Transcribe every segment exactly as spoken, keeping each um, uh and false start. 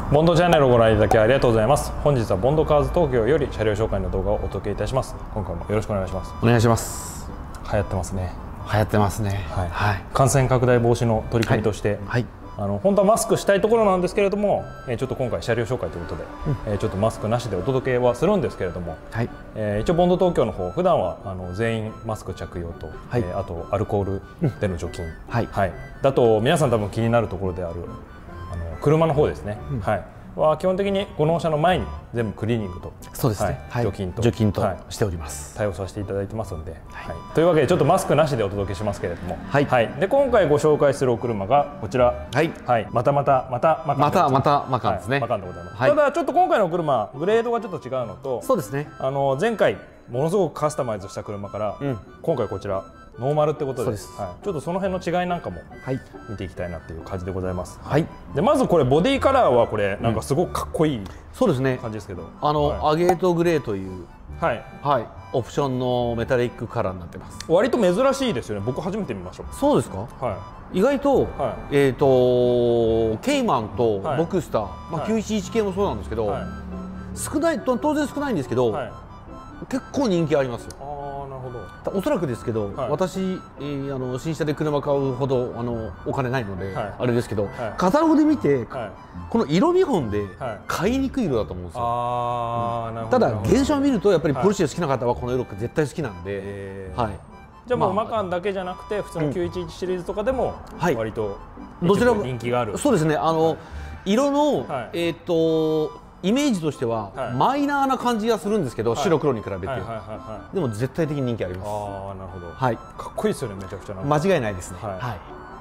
ボンドチャンネルをご覧いただきありがとうございます。本日はボンドカーズ東京より車両紹介の動画をお届けいたします。今回もよろしくお願いします。 お願いします。 流行ってますね。 流行ってますね。 はい。はい、感染拡大防止の取り組みとして、はいはい、あの本当はマスクしたいところなんですけれども、えー、ちょっと今回車両紹介ということで、うん、えー、ちょっとマスクなしでお届けはするんですけれども、はい、えー、一応ボンド東京の方普段はあの全員マスク着用と、はい、えー、あとアルコールでの除菌、うん、はい、はい、だと皆さん多分気になるところであるあの車の方ですね。うん、はい。は基本的にこの納車の前に全部クリーニングと、 そうですね、 はい、除菌と除菌としております、 はい、対応させていただいてますので、はいはい、というわけでちょっとマスクなしでお届けしますけれども、はい、はい、で今回ご紹介するお車がこちら、はい、はい、またまたまたマカンまたまたマカンですね、 はい、マカンでございます、はい、ただちょっと今回のお車グレードがちょっと違うのと、そうですね、あの前回ものすごくカスタマイズした車から、うん、今回こちらノーマルってことです。はい、ちょっとその辺の違いなんかも見ていきたいなっていう感じでございます。はい。でまずこれボディカラーはこれなんかすごくかっこいい、うん、そうですね感じですけど、あの、はい、アゲートグレーというはいはいオプションのメタリックカラーになってます。割と珍しいですよね。僕初めて見ました。そうですか。はい。意外と、はい、えっとケイマンとボクスター、はい、まあきゅういちいち系もそうなんですけど、はい、少ないと当然少ないんですけど、はい、結構人気ありますよ。おそらくですけど、はい、私、えー、あの新車で車買うほどあのお金ないので、はい、あれですけど、はい、カタログで見て、はい、この色見本で買いにくい色だと思うんですよ。あ、うん、ただ現象を見るとやっぱりポルシェ好きな方はこの色絶対好きなんで、はい、じゃあもうマカンだけじゃなくて普通のきゅういちいちシリーズとかでも割とどちらも人気がある。そうですね。あの、はい、色の、はい、えっとイメージとしてはマイナーな感じがするんですけど、白黒に比べてでも絶対的に人気あります。ああ、なるほど。はい、かっこいいですよね。めちゃくちゃ間違いないですね。はい。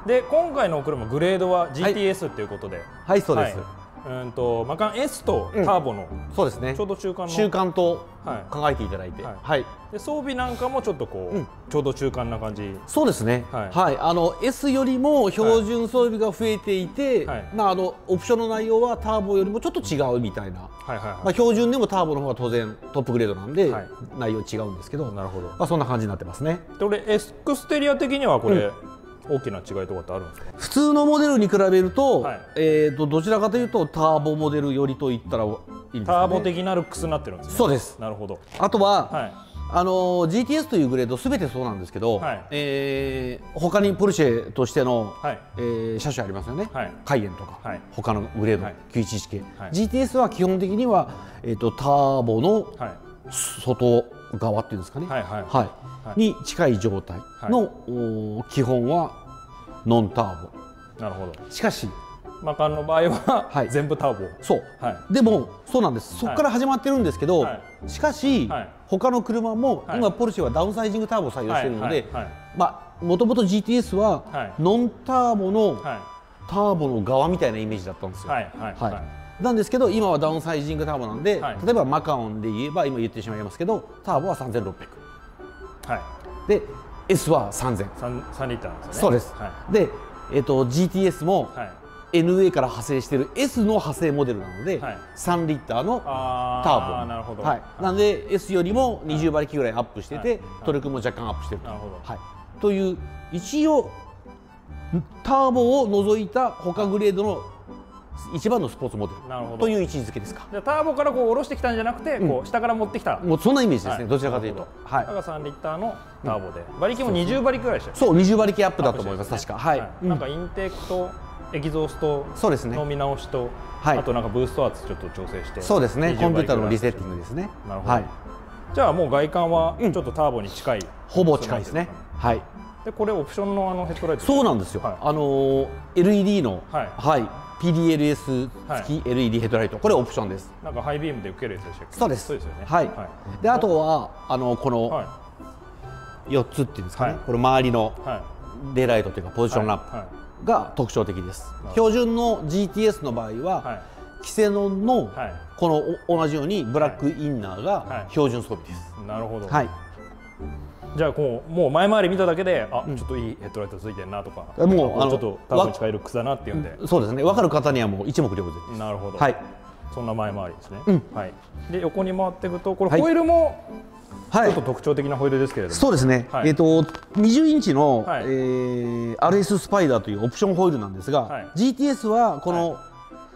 で今回のお車グレードは ジーティーエス っていうことで、はい、そうです。うんとマカン エス とターボの、そうですね、ちょうど中間の中間と考えていただいて、はい、で装備なんかもちょっとこうちょうど中間な感じ。そうですね。はい、あの エス よりも標準装備が増えていて、まああのオプションの内容はターボよりもちょっと違うみたいな。まあ標準でもターボの方が当然トップグレードなんで内容違うんですけど、なるほど。まあそんな感じになってますね。でこれエクステリア的にはこれ大きな違いとかってあるんですか？普通のモデルに比べると、はい、えっとどちらかというとターボモデル寄りと言ったらいいんですかね。ターボ的なルックスになってるんですね。そうです。なるほど。あとは、はい、あの ジーティーエス というグレードすべてそうなんですけど、はい、えー、他にポルシェとしての、はい、えー、車種ありますよね。はい、カイエンとか、はい、他のグレード、はい、きゅういちいち系、はい、ジーティーエス は基本的には、えー、とターボの外側っていうんですかね、に近い状態の、はい、基本はノンターボ。なるほど。しかしマカンの場合は、はい、全部ターボ。そう、はい、でもそうなんです。そこから始まってるんですけど、はい、しかし、はい、他の車も、はい、今ポルシェはダウンサイジングターボを採用しているので、まあもともと ジーティーエス は、はい、ノンターボの、はい、ターボの側みたいなイメージだったんですよ。なんですけど今はダウンサイジングターボなんで、はい、例えばマカオンで言えば今言ってしまいますけどターボはさんぜんろっぴゃく、はい、で エス はさんぜん、さんリッターなんですよね。そうです。はい、で、えー、と ジーティーエス も、はい、エヌエー から派生している エス の派生モデルなので、はい、さんリッターのターボ。なるほど。はい、なので エス よりもにじゅうばりきぐらいアップしてて、はい、トルクも若干アップしてると。なるほど。はい、という一応ターボを除いた他グレードの一番のスポーツモデルという位置づけですか。じゃあターボからこう下ろしてきたんじゃなくて、うん、こう下から持ってきた。もうそんなイメージですね。はい、どちらかというと。はい。だからさんリッターのターボで、うん、馬力もにじゅうばりくらいでした。そう、にじゅうばりきアップだと思います。確か。はい。なんかインテークとエキゾーストの見直しと、はい、あとなんかブースト圧ちょっと調整して。そうですね。コンピューターのリセッティングですね。なるほど。はい。じゃあもう外観はちょっとターボに近い。ほぼ近いですね。はい。でこれオプションのあのヘッドライト。そうなんですよ。あの エルイーディー のはい。ピーディーエルエス 付き エルイーディー ヘッドライト、これオプションです。なんかハイビームで受けるやつでしたっけ？そうです。そうですよね。はい。であとはあのこのよっつっていうんですかね。これ周りのデイライトというかポジションランプが特徴的です。標準の ジーティーエス の場合はキセノンのこの同じようにブラックインナーが標準装備です。なるほど。はい。じゃあこうもう前回り見ただけであ、うん、ちょっといいヘッドライトついてるなとか、もうあのちょっとターボに近いルックスだなっていうんで、うん、そうですね。分かる方にはもう一目瞭然です。なるほど。はい。そんな前回りですね。うん、はい。で横に回っていくとこれホイールもちょっと特徴的なホイールですけれども、そうですね。はい、えっとにじゅうインチの、はい、えー、アールエス スパイダーというオプションホイールなんですが、はい、ジーティーエス はこの、はい、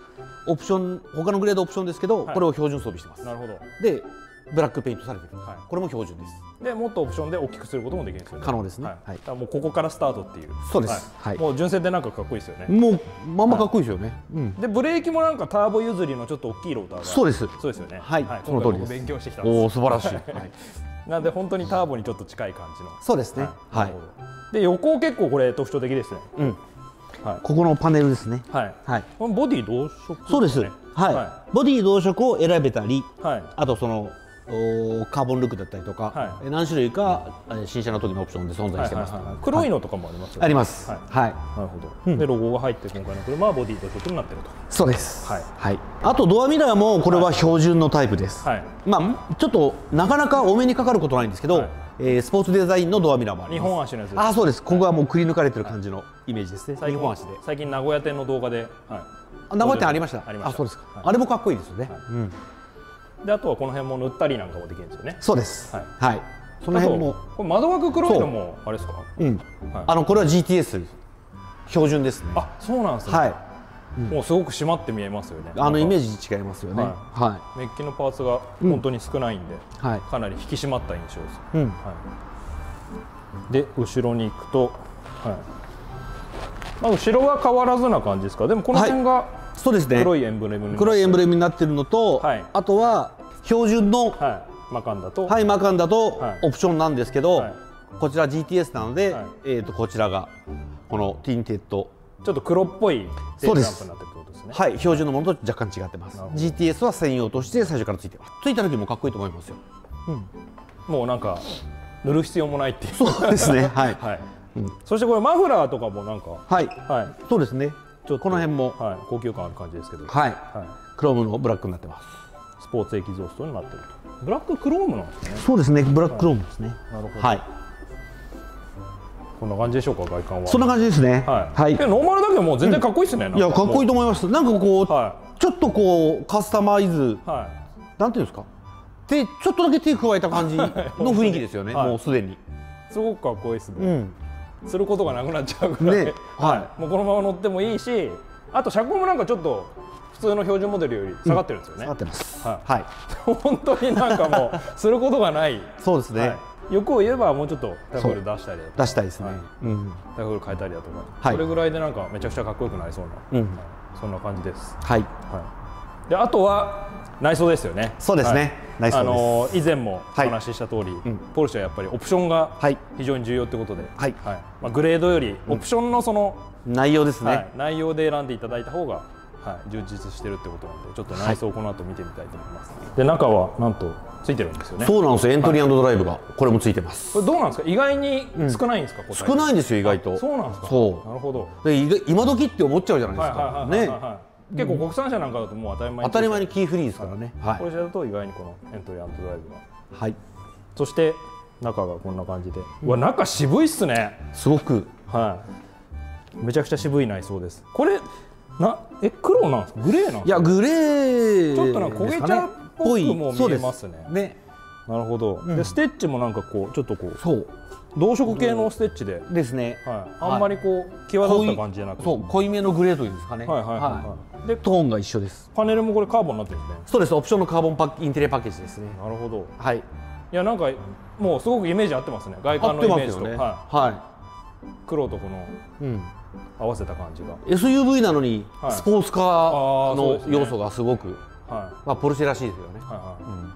オプション他のグレードオプションですけど、これを標準装備してます。 なるほど。 でブラックペイントされてる、これも標準です。 でもっとオプションで大きくすることもできるんですよね。 可能ですね。 はい。もうここからスタートっていう。 そうです。 はい。もう純正でなんかかっこいいですよね。 もうまんまかっこいいですよね。 でブレーキもなんかターボ譲りのちょっと大きいローターが。 そうです。 そうですよね。 はい。その通りです。 勉強してきたんです。 おお素晴らしい。 なんで本当にターボにちょっと近い感じの。 そうですね。はい。 で横結構これ特徴的ですね。 うん。はい。ここのパネルですね。 はい。はい。このボディ同色。 そうです。はい。ボディ同色を選べたり、はい。あとそのカーボンルックだったりとか、はい、何種類か新車の時のオプションで存在してます。 黒いのとかもありますよね。 あります。はい。なるほど。でロゴが入って今回の車はボディ同色になってると。 そうです。はい。はい。あとドアミラーもこれは標準のタイプです。はい。まあちょっとなかなかお目にかかることないんですけど、えスポーツデザインのドアミラーもあります。 日本足のやつです。 あ、そうです。ここはもうくり抜かれてる感じのイメージですね。日本足で。 最近名古屋店の動画で。 はい。名古屋店ありました。あ、そうですか。あれもかっこいいですよね。うん。 であとはこの辺も塗ったりなんかもできるんですよね。 そうです。はい。はい。その辺も。 これ窓枠黒いのもあれですか。 うん。あのこれは ジーティーエス 標準ですね。 あ、そうなんですね。はい。もうすごく締まって見えますよね。 あのイメージ違いますよね。はい。メッキのパーツが本当に少ないんで、かなり引き締まった印象です。うん。はい。で後ろに行くと、はい。まあ後ろは変わらずな感じですか。でもこの辺がそうですね。 黒いエンブレム黒いエンブレムになってるのと、あとは標準のマカンダと、 はいマカンダとオプションなんですけど、こちら ジーティーエス なので、えっとこちらがこのティンテッド、 ちょっと黒っぽいテールランプになってるってことですね。 はい、標準のものと若干違ってます。ジーティーエス は専用として最初からついてます。ついた時もかっこいいと思いますよ。 もうなんか塗る必要もないっていう。 そうですね。はい。 そしてこれマフラーとかもなんか、 はいはい、そうですね。ちょっとこの辺も高級感ある感じですけど、 はい、クロームのブラックになってます。 スポーツエキゾーストになってると。ブラッククロームなんですね。 そうですね、ブラッククロームですね。 なるほど。はい。こんな感じでしょうか、外観は。 そんな感じですね。はい。 ノーマルだけどもう全然かっこいいですね。 いや、かっこいいと思います。なんかこう、ちょっとこうカスタマイズ、なんていうんですか。で、ちょっとだけ手加えた感じの雰囲気ですよね。もうすでに。 すごくかっこいいですね。することがなくなっちゃうぐらい、はい、もうこのまま乗ってもいいし、あと車高もなんかちょっと普通の標準モデルより下がってるんですよね。 下がってます。 はい。本当になんかもうすることがない。 そうですね。 欲を言えばもうちょっとタフル出したり、 出したいですね。 タフル変えたりだとか、それぐらいでなんかめちゃくちゃかっこよくなりそうな、そんな感じです。はい。であとは内装ですよね。 そうですね。内装です。あの以前もお話しした通り、ポルシェはやっぱりオプションが非常に重要ってことで、はい。まあグレードよりオプションのその内容ですね。 内容で選んでいただいた方がはい充実してるってことなんで、ちょっと内装をこの後見てみたいと思います。で中はなんとついてるんですよね。 そうなんですよ。エントリー&ドライブがこれもついてます。 これどうなんですか。意外に少ないんですか。 少ないんですよ意外と。 そうなんですか。 そう。 なるほど。 で今時って思っちゃうじゃないですか。ね。 結構国産車なんかだともう当たり前に当たり前にキーフリーですからね。 これだと意外にこのエントリー&ドライブが。はい。そして中がこんな感じで。うわ中渋いっすね。 すごく。 はい。めちゃくちゃ渋い内装です。これなえ黒なんですか。グレーなんですか。 いやグレー。 ちょっとなんか焦げ茶っぽくも見えますね。ね。なるほど。でステッチもなんかこうちょっとこう。そう。同色系のステッチでですね。 はい。あんまりこう際立った感じじゃなくて。 そう濃いめのグレーというんですかね。はいはいはい。でトーンが一緒です。 パネルもこれカーボンになってるんですね。 そうです。オプションのカーボンパッインテリアパッケージですね。 なるほど。 はい。 いやなんかもうすごくイメージ合ってますね。外観のイメージと。はい。黒とこの合わせた感じが。 エスユーブイ なのにスポーツカーの要素がすごく。はい。まあポルシェらしいですよね。はいはい。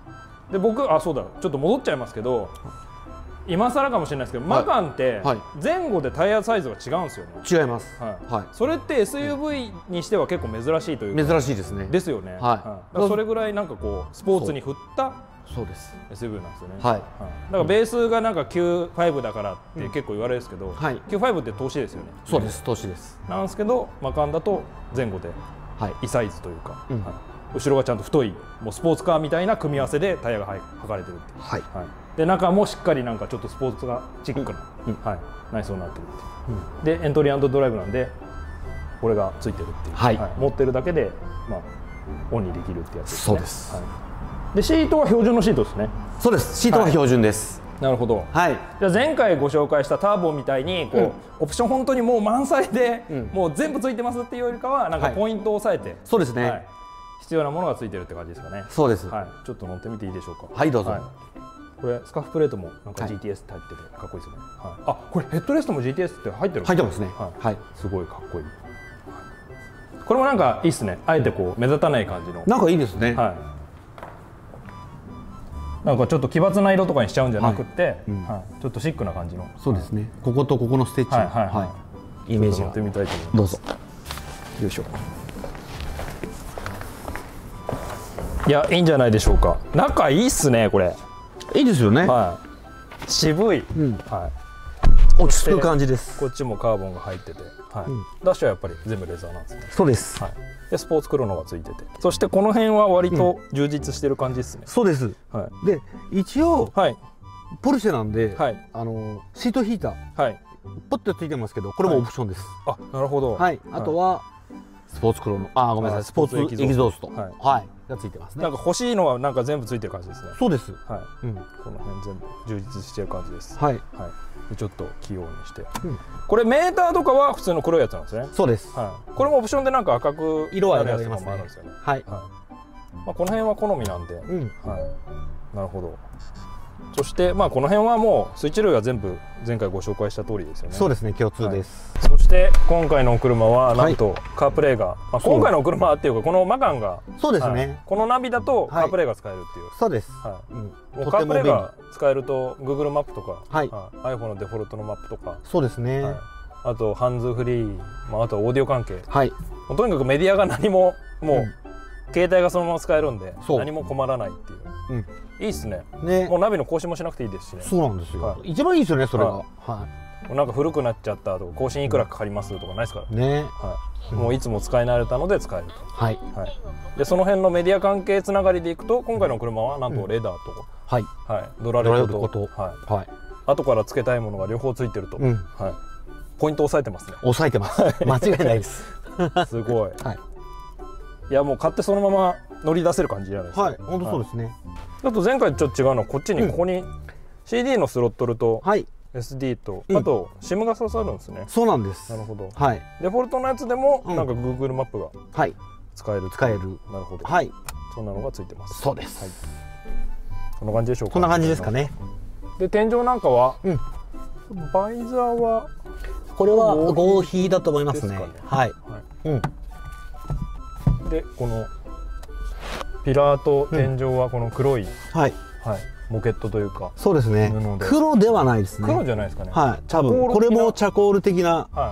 で僕あそうだちょっと戻っちゃいますけど。今更かもしれないですけど、マカンって前後でタイヤサイズが違うんですよね。 違います。 はい。それって エスユーブイ にしては結構珍しいというか。 珍しいですね。 ですよね。はい。それぐらいなんかこうスポーツに振ったそうです。 エスユーブイ なんですよね。はい。だからベースがなんか キューファイブ だからって結構言われるんですけど、キューファイブ って投資ですよね。 そうです。投資です。 なんですけどマカンだと前後で異サイズというか。後ろがちゃんと太いもうスポーツカーみたいな組み合わせでタイヤが履かれてるっていう。はい。で中もしっかりなんかちょっとスポーツがチックな、はい、内装になってるっていう、でエントリー&ドライブなんでこれがついてるっていう、はい、持ってるだけでまあオンにできるってやつですね。 そうです。 でシートは標準のシートですね。 そうです。シートは標準です。 なるほど。 はい。 じゃあ前回ご紹介したターボみたいにこう、うん、オプション本当にもう満載で、うん、もう全部ついてますっていうよりかはなんかポイントを押さえて、はい、 そうですね、はい、 必要なものがついてるって感じですかね。 そうです。 はい。ちょっと乗ってみていいでしょうか。 はい、どうぞ。はい、 これスカーフプレートもなんか ジーティーエス って入っててかっこいいですね。はい、あ、これヘッドレストも ジーティーエス って入ってる。 入ってますね。 はい。はい、すごいかっこいい。これもなんかいいっすね。あえてこう目立たない感じの。 なんかいいですね。 はい。なんかちょっと奇抜な色とかにしちゃうんじゃなくて、はいうんはい、ちょっとシックな感じの。 そうですね。こことここのステッチ、はいはいはい、イメージが。 乗ってみたいと思います。 どうぞ。 よいしょ。いや、いいんじゃないでしょうか。中いいっすね、これ。 いいですよね。 はい。渋い。うん、はい。 落ち着く感じです。 こっちもカーボンが入ってて、はい。うん、ダッシュはやっぱり全部レザーなんですね。 そうです。 はい。でスポーツクロノがついてて、そしてこの辺は割と充実してる感じですね。 うん、そうです。はい。で一応、はい、ポルシェなんで、はい、あのシートヒーター、はい、ポッとついてますけど、これもオプションです。 はい、あ、なるほど。 はい。あとは、はい、スポーツクロノ、あ、ごめんなさい、スポーツエキゾースト、はい、はい、がついてますね。 なんか欲しいのはなんか全部ついてる感じですね。 そうです。 はい。うん、この辺全部充実してる感じです。はい。はい。でちょっと器用にして、うん、これメーターとかは普通の黒いやつなんですね。 そうです。 はい。これもオプションでなんか赤く色は選べますね。はい。 はい。まあこの辺は好みなんで、うん、はい。なるほど。そしてまあこの辺はもうスイッチ類は全部前回ご紹介した通りですよね。 そうですね、共通です。 はい、そして今回のお車はなんとカープレイが、はい、まあ今回のお車っていうかこのマカンがそうですね、はい、このナビだとカープレイが使えるっていう。はい、 そうです。 はい。うん、もうカープレイが使えると Google マップとか、はい、はい、iPhone のデフォルトのマップとか、 そうですね。はい、 あとハンズフリー、まああとオーディオ関係、はい、もうとにかくメディアが何ももう、うん、携帯がそのまま使えるんで何も困らないっていう。うん、いいっすね。ね、もうナビの更新もしなくていいですしね。 そうなんですよ。はい、一番いいですよね、それが。はい。はい、なんか古くなっちゃったとか更新いくらかかりますとかないですからね。はい。もういつも使い慣れたので使えると。はい。はい。でその辺のメディア関係つながりでいくと今回の車はなんとレーダーと、はいはい、ドラレコと、はいはい。後からつけたいものが両方ついてると、うん、はい。ポイント押さえてますね。 押さえてます。間違いないです。 すごい。はい。いやもう買ってそのまま乗り出せる感じじゃないですか。はい、 本当そうですね。 あと前回ちょっと違うのはこっちにここに シーディー のスロットルと エスディー とあと シム が刺さるんですね。 そうなんです。 なるほど。はい。デフォルトのやつでもなんか Google マップが使える。 使える。 なるほど。 はい。 そんなのがついてます。 そうです。はい。 こんな感じでしょうか。 こんな感じですかね。 で天井なんかはバイザーはこれは合皮だと思いますね。はい。うん。 でこのピラーと天井はこの黒い、うん、はいはいモケットというかそうですね。黒ではないですね。 黒じゃないですかね。 はい。多分これもチャコール的な、はい、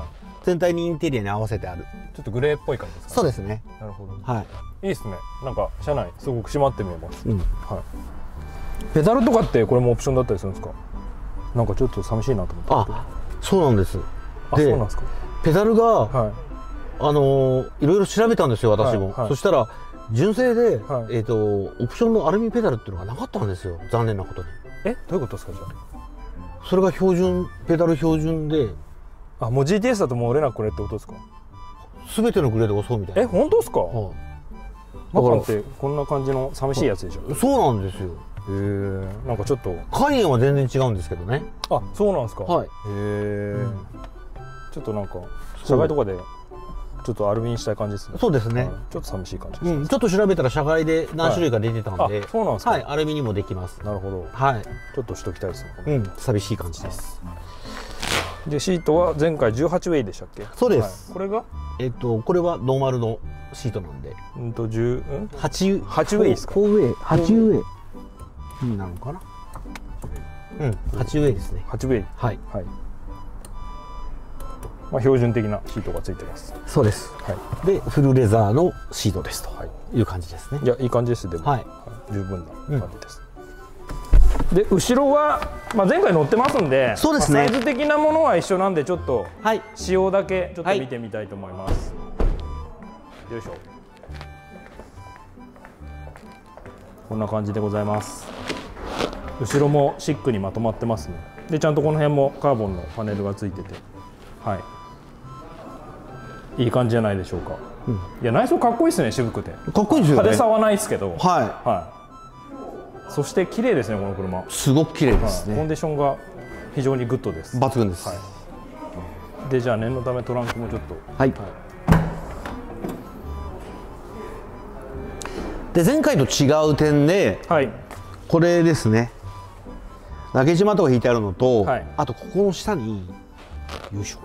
全体にインテリアに合わせてある。 ちょっとグレーっぽい感じですかね。 そうですね。 なるほど。はい。いいですね。なんか車内すごく締まって見えます。うん、はい。ペダルとかってこれもオプションだったりするんですか。なんかちょっと寂しいなと思って。 あ、そうなんです。 あ、そうなんですか。 ペダルが、はい、あのー、いろいろ調べたんですよ私も。はいはい、そしたら純正で、はい、えっとオプションのアルミペダルっていうのがなかったんですよ、残念なことに。 え、どういうことですかじゃあ。それが標準ペダル標準で。 あ、もう ジーティーエス だともう売れなくこれってことですか。 すべてのグレードがそうみたいな。 え、本当ですか。はい、マカンってこんな感じの寂しいやつでしょ。 そうなんですよ。 へえ、なんかちょっとカイエンは全然違うんですけどね。 あ、そうなんですか。はい。へえ、うん、ちょっとなんか社外とかでちょっとアルミにしたい感じですね。 そうですね。 ちょっと寂しい感じです、 うん。ちょっと調べたら社外で何種類か出てたんで、はい、 そうなんですか。 はい、アルミにもできます。 なるほど。はい。ちょっとしときたいですね。 うん、寂しい感じです。 でシートは前回じゅうはちウェイでしたっけ。 そうです。 はい、これがえっとこれはノーマルのシートなんで。 うんとじゅう、うん、 はち、 はちウェイですか。 フォーウェイ、はちウェイになるのかな。うん、はちウェイですね。 はちウェイ。はい。はい。まあ標準的なシートがついてます。 そうです。はい。でフルレザーのシートですという感じですね。 いやいい感じです。でも、はい、十分な感じです。うん、で後ろはまあ前回乗ってますんで、そうですね。サイズ的なものは一緒なんでちょっと仕様だけちょっと見てみたいと思います。はい、よいしょ。こんな感じでございます。後ろもシックにまとまってますね。でちゃんとこの辺もカーボンのパネルがついてて、はい、いい感じじゃないでしょうか。うん、いや内装かっこいいですね。渋くてかっこいいですよね。 派手さはないですけど、はい、はそして綺麗ですねこの車。 すごく綺麗ですね。 コンディションが非常にグッドです。 抜群です。はい、 でじゃあ念のためトランクもちょっと。 はい。はい、で前回と違う点で、はい、これですね。ラゲージマットが引いてあるのと、はい、あとここの下によいしょ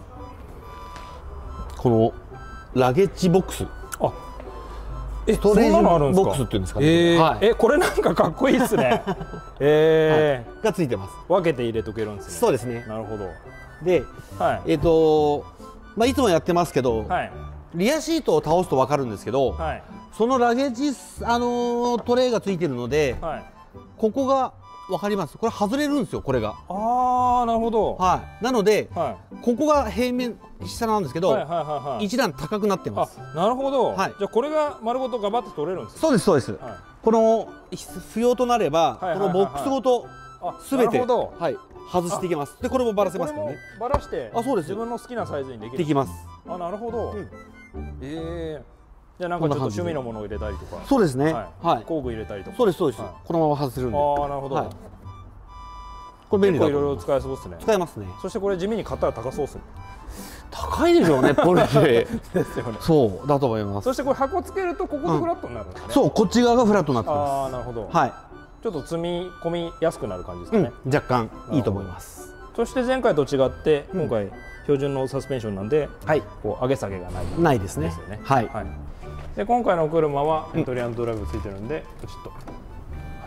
このラゲッジボックス、あえストレージボックスっていうんですかね。 えーはい、えこれなんかかっこいいですね。えーはい、がついてます。 分けて入れとけるんですね。 そうですね。 なるほど。 で、はい、えっ、ー、とまあいつもやってますけど、はい、リアシートを倒すと分かるんですけど、はい、そのラゲージ、あのー、トレイがついてるので、はい、ここがわかります。これ外れるんですよ。これが。 ああ、なるほど。 はい。なので、はい、ここが平面下なんですけど、一段高くなってます。 なるほど。はい。じゃあこれが丸ごとガバッと取れるんですか。 そうですそうです。はい、この不要となれば、このボックスごとすべてはい外していきます。でこれもバラせますからね。 バラして、 あそうです。 自分の好きなサイズにできる。 できます。 あなるほど。うん、ええー。じゃあなんかちょっと趣味のものを入れたりとか。 そうですね。 はい。工具入れたりとか。 そうですそうです。このまま外せるんで。 ああなるほど。これ便利だ。いろいろ使えそうですね。 使えますね。 そしてこれ地味に買ったら高そうですね。 高いでしょうね、ポルシェ。 ですよね。 そうだと思います。 そしてこれ箱つけるとここでフラットになるんですね。 そう、こっち側がフラットになってます。 ああなるほど。 はい。 ちょっと積み込みやすくなる感じですかね。 若干いいと思います。 そして前回と違って今回標準のサスペンションなんで、こう上げ下げがない。 ないですね。はい。 で今回の車はエントリー&ドライブついてるんでポチッと、はい、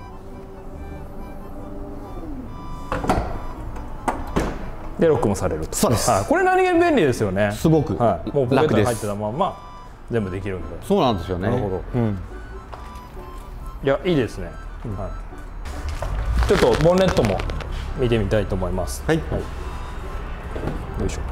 でロックもされると。 そうです。 はい、これ何気に便利ですよね。 すごく、 はい、もうポケットに入ってたまま全部できるんで。 そうなんですよね。 なるほど。うん、いやいいですね。うん、はい、ちょっとボンネットも見てみたいと思います。はい。はい、よいしょ。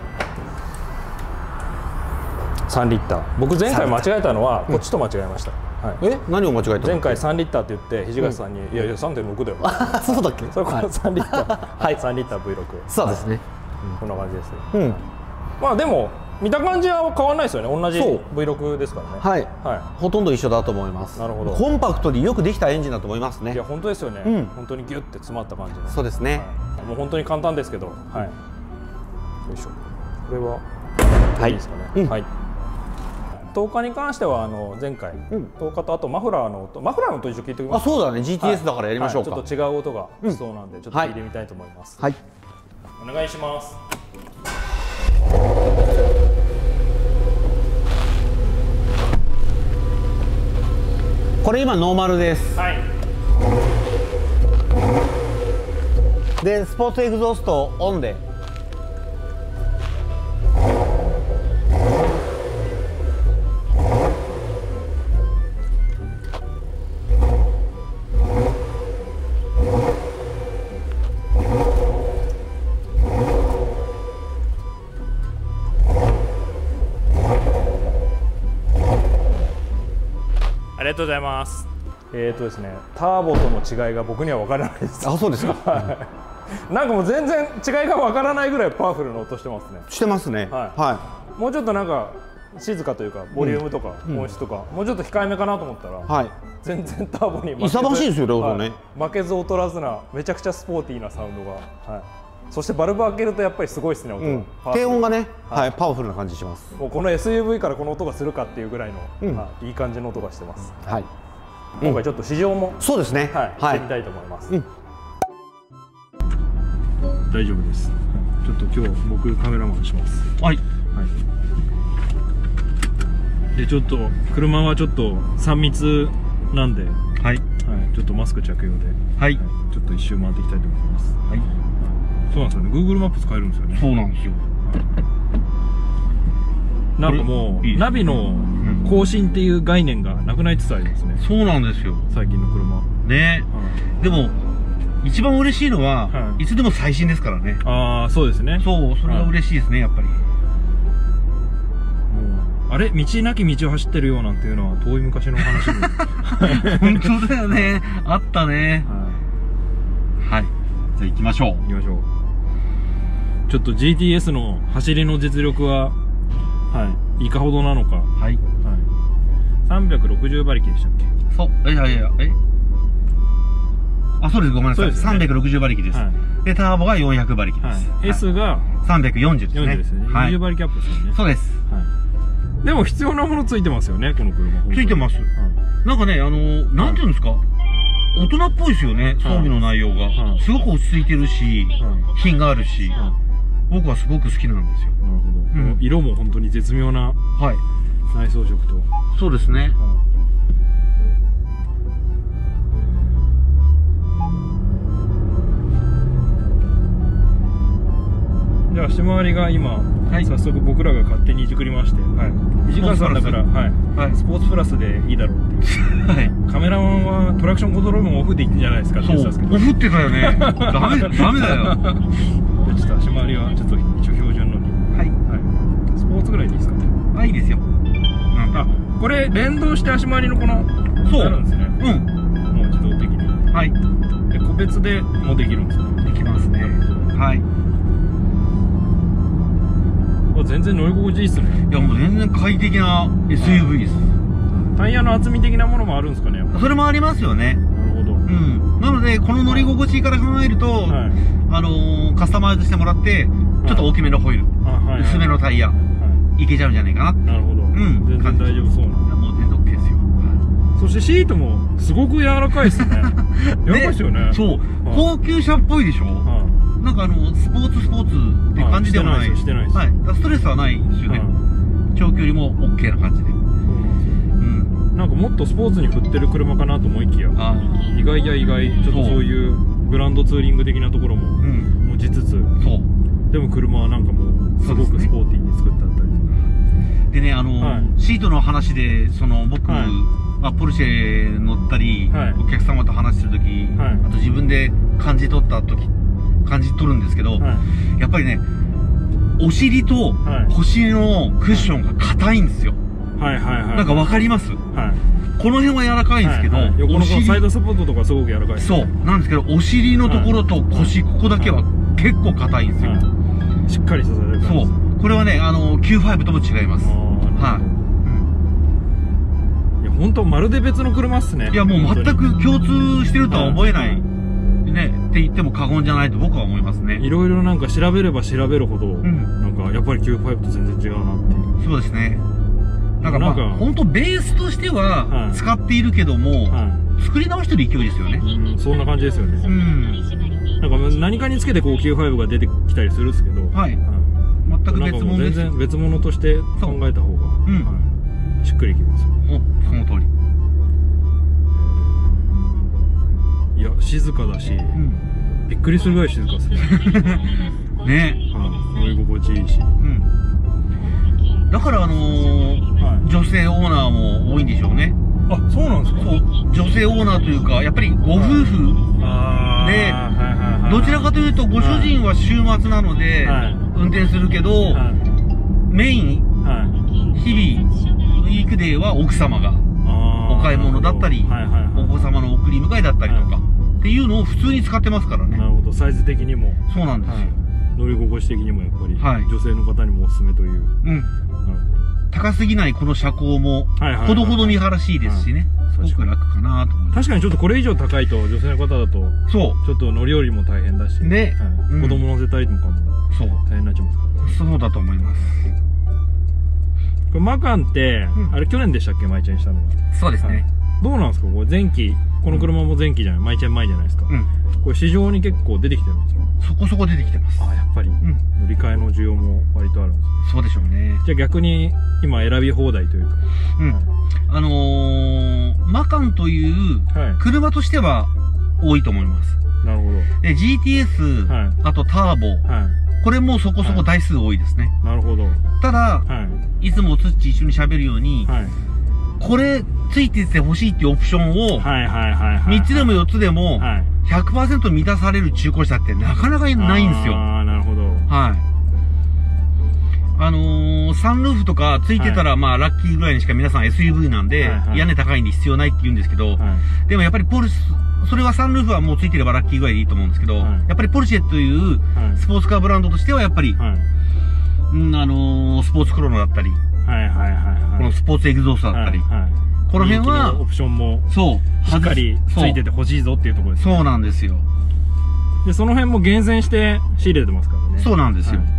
さんリッター。僕前回間違えたのはこっちと間違えました。 はい、え何を間違えたの？ 前回さんリッターって言って土方さんに、うん、いやいや さんてんろく だよ。 あそうだっけ？ それこれさんリッター。はい、さんリッター ブイろく。 そうですね。 こんな感じですね。うん。まあでも見た感じは変わらないですよね。同じ ブイろく ですからね。 はい。はい。ほとんど一緒だと思います。なるほど。コンパクトによくできたエンジンだと思いますね。 いや本当ですよね。うん、本当にギュッて詰まった感じの。 そうですね。 はい、もう本当に簡単ですけど、はい。よいしょ。これははいいいですかね。うん、はい。灯火に関してはあの前回、うん、灯火とあとマフラーの音、マフラーの音一緒聞いておきます。 あ、そうだね。ジーティーエス だからやりましょうか。 はいはい、ちょっと違う音がしそうなんで、うん、ちょっと聞いてみたいと思います。はい。お願いします。 これ今ノーマルです。はい。でスポーツエグゾーストオンで。 ありがとうございます。えっ、ー、とですね、ターボとの違いが僕には分からないです。 あ、そうですか。 なんかもう全然違いが分からないぐらいパワフルな音してますね。 してますね。はい。はい、 もうちょっとなんか静かというかボリュームとか音質とか、うん、もうちょっと控えめかなと思ったら、はい、全然ターボに負けず、 勇ましいですよね、はい、 負けず劣らずなめちゃくちゃスポーティーなサウンドが。はい。そしてバルブ開けるとやっぱりすごいですね、音が、うん、 低音がね、はい、はい、パワフルな感じします。 もうこの エスユーブイ からこの音がするかっていうぐらいの、うんはい、いい感じの音がしてます。はい。今回ちょっと試乗も、うん、 そうですね。 はい、してみたいと思います。うん、大丈夫です。ちょっと今日僕カメラマンします。はい。はい。でちょっと車はちょっとさん密なんで、はい。はい。ちょっとマスク着用で、はい。はい、ちょっと一周回っていきたいと思います。はい。そうなんですよね。Google マップ使えるんですよね。 そうなんですよ。 なんかもうナビの更新っていう概念がなくなりつつありますね。 そうなんですよ。 最近の車。ね。 でも一番嬉しいのは、いつでも最新ですからね。 ああ、そうですね。 そう、それが嬉しいですね、やっぱり。もうあれ、道なき道を走ってるようなんていうのは遠い昔の話に。 本当だよね。あったね。はい。じゃあ行きましょう。 行きましょう。ちょっと ジーティーエス の走りの実力は、はい、いかほどなのか。はい。はい。さんびゃくろくじゅう馬力でしたっけ？ そう。いやいや、えあ、そうです、ごめんなさい。さんびゃくろくじゅう馬力です。で、ターボがよんひゃく馬力です。 S がさんびゃくよんじゅうですね。 ですね。にじゅう馬力アップですよね。 そうです。 でも必要なものついてますよね、この車。 ついてます。なんかね、あの、なんていうんですか、大人っぽいですよね、装備の内容が。すごく落ち着いてるし、品があるし、僕はすごく好きなんですよ。 なるほど。色も本当に絶妙な内装色と。 そうですね。 じゃあ足回りが今、はい、早速僕らが勝手にいじくりまして、はい、藤川さんだから、はいはい、スポーツプラスでいいだろうっていう、はい、カメラマンはトラクションコントロールもオフで言ってんじゃないですかって言ってたんですけど、 オフってたよねダメダメだよちょっと足回りはちょっと一応標準のに、はいはい、スポーツぐらいでいいですかね。 あ、いいですよ。 あ、これ連動して足回りのこのそうあるんですね。 うん、 もう自動的に、 はい、 で個別でもできるんですね。 できますね。はい、 全然乗り心地いいっすね。 いや、もう全然快適な エスユーブイ です。 タイヤの厚み的なものもあるんですかね。 それもありますよね。 なるほど。うん。 なのでこの乗り心地から考えると、はい、あのー、カスタマイズしてもらってちょっと大きめのホイール、はい、薄めのタイヤ、はい、いけちゃうんじゃないかな。 なるほど。うん。全然大丈夫そうな。いや、 もう全然 OK ですよ。 そしてシートもすごく柔らかいですね。柔らかいですよね。 そう。高級車っぽいでしょ。なんかあのスポーツスポーツって感じでもない。 してないです。 はい。ストレスはないですよね。長距離も OK な感じで。うん。 なんかもっとスポーツに振ってる車かなと思いきや、意外や意外、ちょっとそういうグランドツーリング的なところも持ちつつ、そう。でも車はなんかもうすごくスポーティーに作ってあったり。 でね、あのシートの話でその僕、まあポルシェ乗ったりお客様と話してる時、あと自分で感じ取った時。感じ取るんですけど、はい、やっぱりね、お尻と腰のクッションが硬いんですよ。はいはいはい。なんかわかります？はい。この辺は柔らかいんですけど、 横のこのサイドサポートとかすごく柔らかい。 そうなんですけど、お尻のところと腰、ここだけは結構硬いんですよ。 しっかり支える。 そう。これはね、あのキューファイブとも違います。はい。 いや本当まるで別の車っすね。 いやもう全く共通してるとは思えない。ね、って言っても過言じゃないと僕は思いますね。 いろいろなんか調べれば調べるほど、うん、なんかやっぱりキューファイブと全然違うなっていう。 そうですね。なんかまあ本当ベースとしては使っているけども、はい、作り直してる勢いですよね。 うん、そんな感じですよね。うん。なんか何かにつけてこう キューファイブ が出てきたりするんですけど、はい。はい、全く別物です。全然別物として考えた方が、うん、はい、しっくりきます。 お、その通り。 いや静かだし、うん、びっくりするぐらい静かですね。 ね、 はい、乗り心地いいし、うん、 だからあのーはい、女性オーナーも多いんでしょうね。 あ、そうなんですか。そう、 女性オーナーというかやっぱりご夫婦で、どちらかというとご主人は週末なので運転するけど、はい、メイン、はい、日々ウィークデーは奥様がお買い物だったり、お子様の送り迎えだったりとか、はい、っていうのを普通に使ってますからね。 なるほど、サイズ的にも。 そうなんですよ。はい、 乗り心地的にもやっぱり、はい、女性の方にもおすすめという。うん。 高すぎないこの車高もほどほど見晴らしいですしね。すごく楽かなと思います。 確かにちょっとこれ以上高いと女性の方だと、そう。ちょっと乗り降りも大変だし、ね、はい、子供乗せたりとかもそう大変になっちゃいますからね。 そうだと思います。 これマカンって、うん、あれ去年でしたっけ、マイチェンしたのは。 そうですね。はい、どうなんですか、これ前期、この車も前期じゃない、マイチェン前じゃないですか。うん、これ市場に結構出てきてるんですか。 そこそこ出てきてます。 ああ、やっぱり、うん、乗り換えの需要も割とあるんですね。 そうでしょうね。 じゃあ逆に今選び放題というか。うん。はい、 あのー、マカンという車としては多いと思います。 なるほど。 で ジーティーエス、はい、あとターボ、はい、これもそこそこ台数多いですね。 はい、なるほど。 ただ、はい、いつもツッチ一緒に喋るように、はい、これついててほしいっていうオプションをみっつでもよっつでも ひゃくパーセント 満たされる中古車ってなかなかないんですよ。 ああ、なるほど。 はい。あのー、サンルーフとかついてたら、はい、まあラッキーぐらいにしか皆さん エスユーブイ なんで、はいはい、屋根高いんで必要ないって言うんですけど、はい、でもやっぱりポルシェ、それはサンルーフはもうついてればラッキーぐらいでいいと思うんですけど、はい、やっぱりポルシェというスポーツカーブランドとしてはやっぱり、はい、うん、あのー、スポーツクロノだったり、このスポーツエグゾーストだったり、はいはい、 この辺はオプションもそうしっかりついててほしいぞっていうところです、 ね、そうなんですよ。 でその辺も厳選して仕入れてますからね。 そうなんですよ、はい、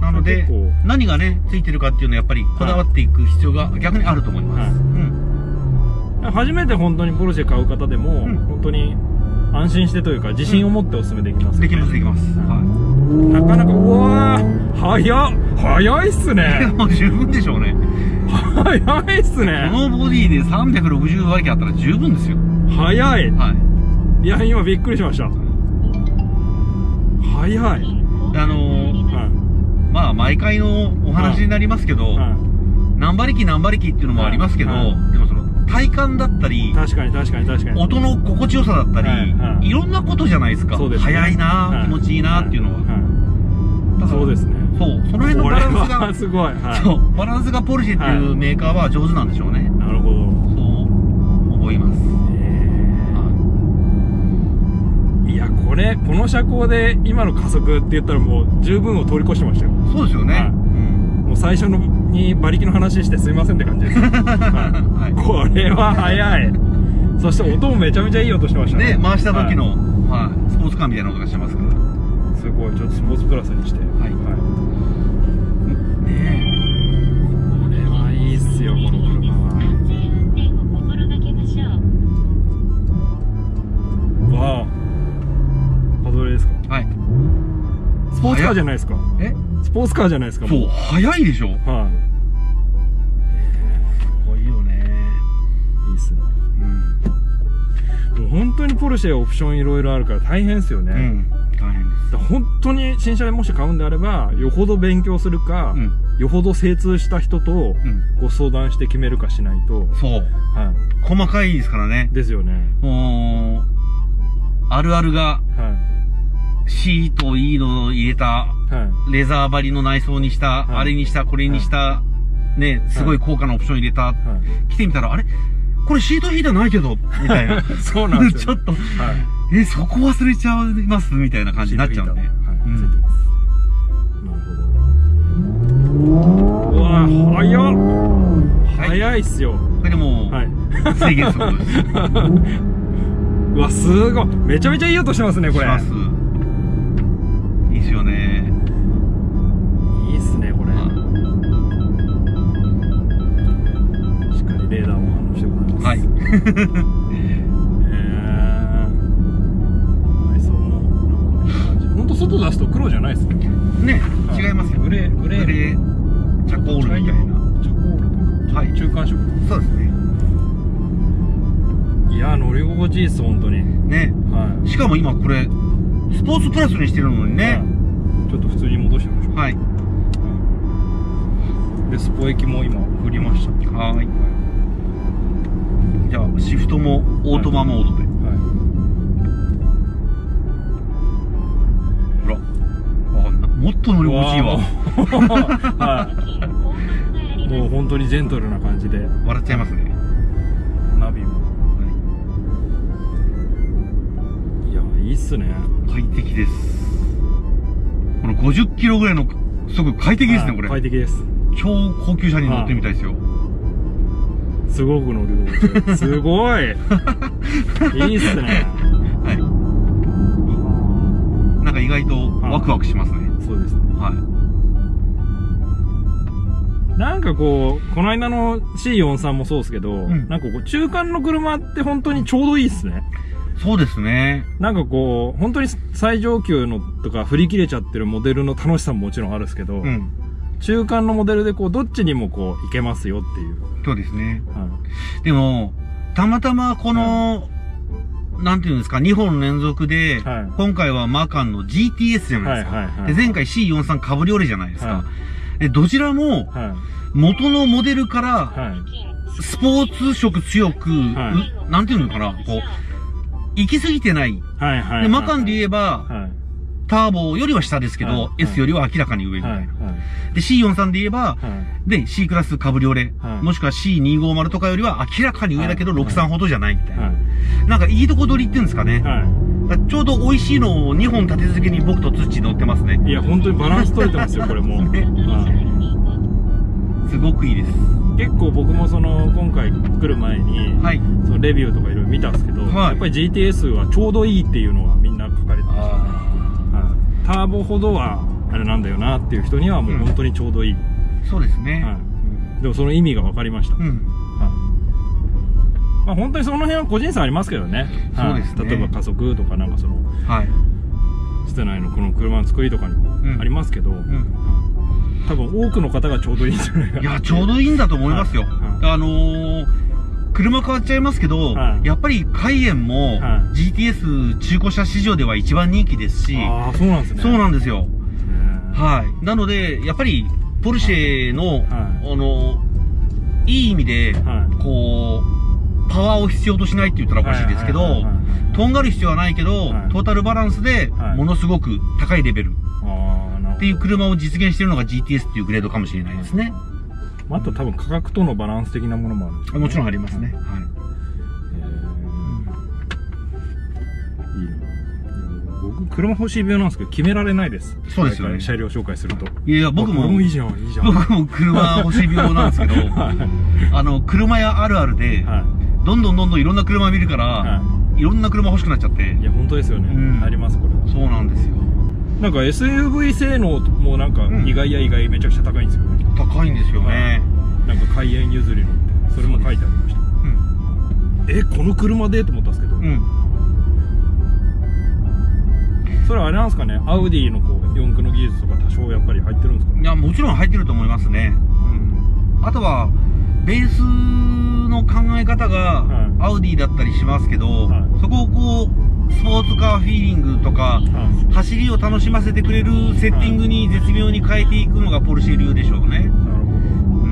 なので何がねついてるかっていうのはやっぱりこだわっていく必要が逆にあると思います、はい、うん、 初めて本当にポルシェ買う方でも、うん、本当に安心してというか自信を持ってお勧めできます、ね、 できますできます、はい、 なかなかうわー早っ早いっすね。 もう十分でしょうね。 早いっすね。 このボディでさんびゃくろくじゅう馬力あったら十分ですよ。 早い、 はい、 いや今びっくりしました。早い。あのーはい、まあ毎回のお話になりますけど、はいはい、何馬力何馬力っていうのもありますけど、はいはい、でもその体感だったり、 確かに確かに確かに音の心地よさだったり、はいはい、いろんなことじゃないですか。 そうですね、 早いな、はい、気持ちいいなっていうのは、はいはい、そうですね。 そう、その辺のバランスがすごい、はい、 そうバランスがポルシェっていうメーカーは上手なんでしょうね。 なるほど。そう思います。 いやこれこの車高で今の加速って言ったらもう十分を通り越してましたよ。 そうですよね、はい、うん、 もう最初のに馬力の話してすいませんって感じです、はいはい、これは速い。そして音もめちゃめちゃいい音してましたね。 ね、回した時の、はいはい、スポーツカーみたいな音がしてますから。 すごい、ちょっとスポーツプラスにして、はいはい、ねえ、これはいいっすよこの車は。わあパドレですか。 はい、 スポーツカーじゃないですか。えスポーツカーじゃないですか。 そう速いでしょ。はい、えー、すごいよね。 いいっすね、うん、もう本当にポルシェオプションいろいろあるから大変ですよね、うん、大変です。本当に新車でもし買うんであればよほど勉強するか、うん、よほど精通した人とご相談して決めるかしないと、 そう、はい、細かいですからね。 ですよね。 もうあるあるが、はい、シートいいのを入れた、はい、レザー張りの内装にした、はい、あれにしたこれにした、はい、ね、すごい高価なオプション入れた、はい、来てみたらあれこれシートヒーターないけどみたいなそうなんですよ、 ちょっと、はい、えそこ忘れちゃいますみたいな感じになっちゃうんで、はい、うん、 なるほど。うわ早っ、はい、早いっすよ。 これでも、はい、制限速度ですうわすごい、めちゃめちゃいい音してますねこれ。します。 いいっすよね。 いいっすねこれ、はい、しっかりレーダーも反応してございます。はいえー、内装もなんかいい感じ。ほんと外出すと黒じゃないっすね。 ね、はい、違いますよ。グレーグレーグレーチャコールみたいな。 チャコールとか、はい、中間色。 そうですね。 いや乗り心地いいっす本当にね、はい、しかも今これスポーツプラスにしてるのにね、はい、 ちょっと普通に戻してみましょう。はい、でスポ液も今振りました。はい、はい、じゃあシフトもオートマモードで、はいはい、ほらあもっと乗り心地いいわはい、もう本当にジェントルな感じで笑っちゃいますね。ナビもいいっすね。快適です。このごじゅっキロぐらいの速度快適ですねこれ。快適です。超高級車に乗ってみたいですよ。すごく乗り心地すごいいいっすね。はい、なんか意外とワクワクしますね。そうですね。はい、なんかこうこの間の シーよんじゅうさん もそうですけど、うん、なんかこう中間の車って本当にちょうどいいっすね。そうですね。なんかこう本当に最上級のとか振り切れちゃってるモデルの楽しさももちろんあるんですけど、うん、中間のモデルでこうどっちにもこういけますよっていう。そうですね、はい、でもたまたまこの、はい、なんていうんですかにほん連続で、はい、今回はマカンの ジーティーエス じゃないですか。で前回 シーよんじゅうさん カブリオレじゃないですか、はい、でどちらも元のモデルからスポーツ色強く、はい、なんていうのかなこう行き過ぎてない。で、マカンで言えば、はい、ターボよりは下ですけど、はい、S よりは明らかに上みたいな。はいはい、で、シーよんじゅうさん で言えば、はい、で、C クラスカブリオレ、はい、もしくは シーにひゃくごじゅう とかよりは明らかに上だけど、はい、ろくじゅうさんほどじゃないみたいな。はい、なんかいいとこ取りって言うんですかね。はい、ちょうど美味しいのをにほん立て続けに僕とツッチー乗ってますね。いや、本当にバランス取れてますよ、これも。ね、はい、すごくいいです。 結構僕もその今回来る前に、はい、そのレビューとかいろいろ見たんですけど、はい、やっぱり ジーティーエス はちょうどいいっていうのはみんな書かれてましたね。はい、ターボほどはあれなんだよなっていう人にはもう本当にちょうどいい、うん、 そうですね、はい、 でもその意味が分かりました、うん、はい、まあ本当にその辺は個人差ありますけどね。そうですね、例えば加速とかなんかその、はい、室内のこの車の作りとかにもありますけど、うんうん、多分多くの方がちょうどいいんじゃないかな。 いやちょうどいいんだと思いますよ。はいはい、あのー、車変わっちゃいますけど、はい、やっぱりカイエンも ジーティーエス 中古車市場では一番人気ですし、 ああそうなんですね。 そうなんですよ。はい。なのでやっぱりポルシェの、はい、あのいい意味で、はい、こうパワーを必要としないって言ったらおかしいですけど、とんがる必要はないけど、はい、トータルバランスでものすごく高いレベルっていう車を実現しているのが ジーティーエス っていうグレードかもしれないですね。 あと多分価格とのバランス的なものもあるんですかね。 もちろんありますね。はい。 いいな。僕車欲しい病なんですけど決められないです。 そうですよね。 車両紹介すると。 いや僕もいいじゃんいいじゃん。 僕も車欲しい病なんですけど、はい、あの車屋あるあるで、はい、どんどんどんどんいろんな車見るから、はい、いろんな車欲しくなっちゃって。 いや本当ですよね。うん、ありますこれは。 そうなんですよ。 なんか エスユーブイ 性能もなんか意外や意外めちゃくちゃ高いんですよね。 高いんですよね。 なんか開園譲りのってそれも書いてありました。うん、えこの車でと思ったんですけど、うん、それはあれなんですかね。アウディのこう四駆の技術とか多少やっぱり入ってるんですかね。 いやもちろん入ってると思いますね。うん、あとはベースの考え方がアウディだったりしますけど、はい、そこをこうスポーツカーフィーリングとか、はい、走りを楽しませてくれるセッティングに絶妙に変えていくのがポルシェ流でしょうね。なるほど。うん、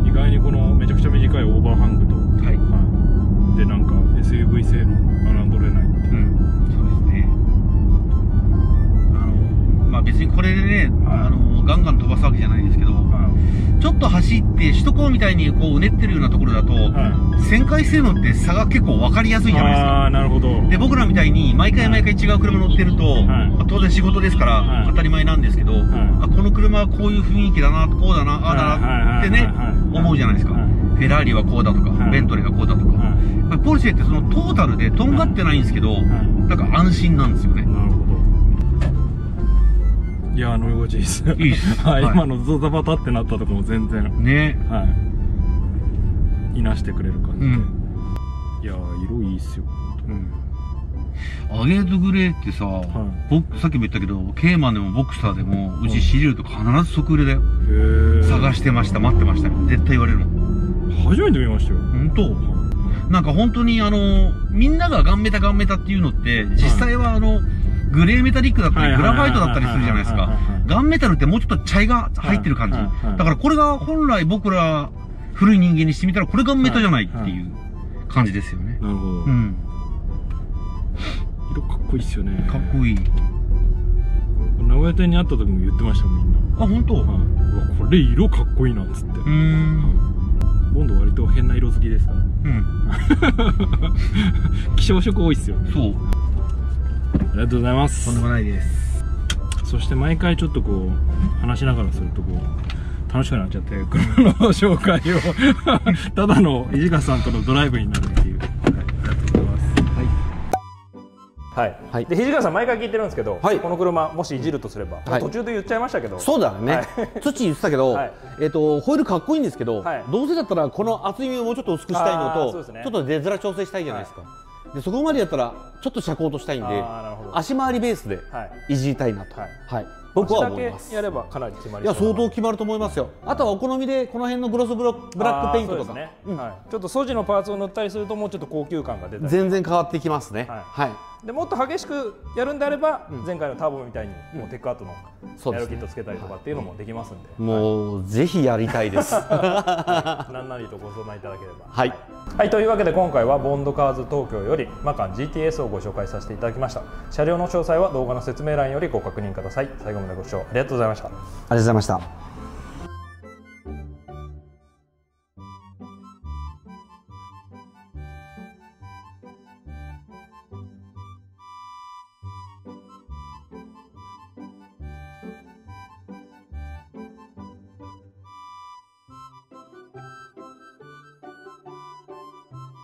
意外にこのめちゃくちゃ短いオーバーハングと、はいはい、でなんか エスユーブイ 性能侮れないっていう、うん、 そうですね。あのまあ別にこれでね、はい、あのガンガン飛ばすわけじゃないですけど、はい、ちょっと走って首都高みたいにこううねってるようなところだと、はい、旋回性能って差が結構分かりやすいじゃないですか。 あーなるほど。 で僕らみたいに毎回毎回違う車乗ってると、はい、まあ、当然仕事ですから当たり前なんですけど、はい、あこの車はこういう雰囲気だなこうだなああだなってね思うじゃないですか。はい、フェラーリはこうだとか、はい、ベントレーがこうだとか、はい、ポルシェってそのトータルでとんがってないんですけど、はい、なんか安心なんですよね。 なるほど。いや乗り心地いいです。いいです。はい、今のゾザバタってなったとこも全然ね、はい、いなしてくれる感じで、うん、いや色いいっすよ。うん、 アゲードグレーってさ、はい、僕さっきも言ったけどケーマンでもボクサーでもうち仕入れると必ず即売れだよ。へ探してました待ってました絶対言われるの。 初めて見ましたよ。 本当。なんか本当にあのみんながガンメタガンメタっていうのって実際はあの、はい、グレーメタリックだったりグラファイトだったりするじゃないですか。ガンメタルってもうちょっと茶が入ってる感じだからこれが本来僕ら古い人間にしてみたらこれガンメタじゃないっていう感じですよね。 なるほど。うん、色かっこいいっすよね。 かっこいい。 名古屋店に会った時も言ってましたもんみんな。 あ本当。はい、 これ色かっこいいなっつって。うん、ボンド割と変な色好きですから。うん。希少色多いっすよね。そう。ありがとうございます。 とんでもないです。 そして毎回ちょっとこう話しながらするとこう楽しくなっちゃって車の紹介をただの土方さんとのドライブになるっていう。はい、ありがとうございます。はい。はい。で土方さん毎回聞いてるんですけど、はい、この車もしいじるとすれば、はい、途中で言っちゃいましたけど。 そうだね。はい、土言ってたけど、はい、えっとホイールかっこいいんですけど、はい、どうせだったらこの厚みをもうちょっと薄くしたいのと、ね、ちょっと出面調整したいじゃないですか。はい、でそこまでやったらちょっと車高としたいんで足回りベースでいじりたいなと、はいはい、僕は思います。 やればかなり決まりそう。いや相当決まると思いますよ。あとはお好みでこの辺のグロスブロブラックペイントとか、ね、 うん、はい、ちょっと素地のパーツを塗ったりするともうちょっと高級感が出たり全然変わってきますね。はい、はい、 でもっと激しくやるんであれば、うん、前回のターボみたいにもうテックアウトのエアロキットつけたりとかっていうのもできますんで、 もうぜひやりたいです。 何なりとご相談いただければ。 はい、 はい、というわけで今回はボンドカーズ東京よりマカン ジーティーエス をご紹介させていただきました。車両の詳細は動画の説明欄よりご確認ください。最後までご視聴ありがとうございました。ありがとうございました。